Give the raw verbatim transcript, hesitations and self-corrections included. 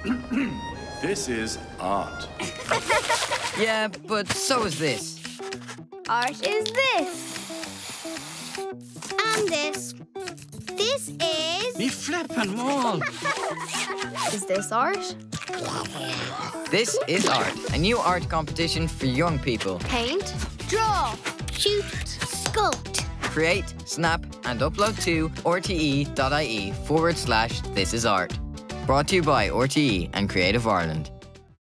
This is art. Yeah, but so is this. Art is this. And this. This is... Me flippin' maul. Is this art? This is art, a new art competition for young people. Paint, draw, shoot, sculpt. Create, snap, and upload to R T E dot I E forward slash this is art. Brought to you by R T E and Creative Ireland.